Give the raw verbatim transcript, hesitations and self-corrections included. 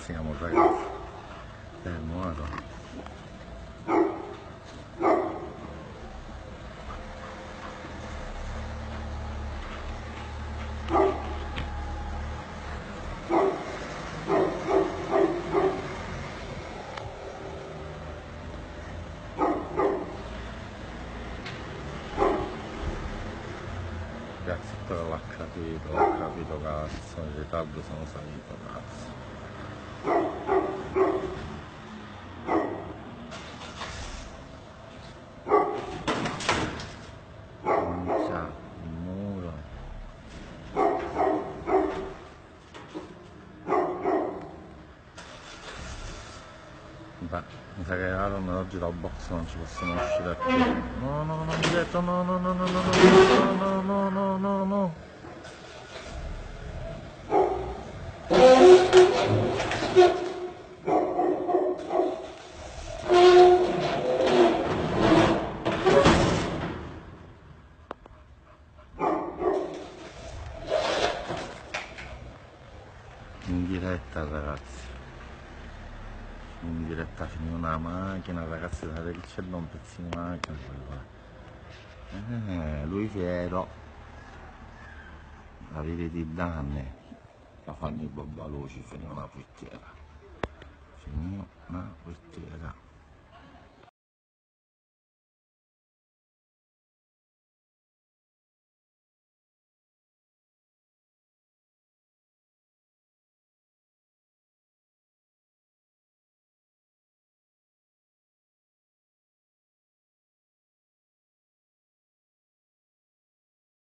siamo ragazzi. Fermo, guarda. Ragazzi, però l'ha capito, l'ha capito cazzo, in ritardo sono salito cazzo. Minchia, il muro. Beh, mi sa che Aaron oggi dal box non ci possiamo uscire più. No, no, no, dietro, no, no, no, no, no, no, no, no, no, no. In diretta ragazzi, in diretta finì una macchina ragazzi, sapete che c'è da un pezzo di macchina eh, lui fiero avere dei danni la fanno i babbaluci, finì una portiera finì una portiera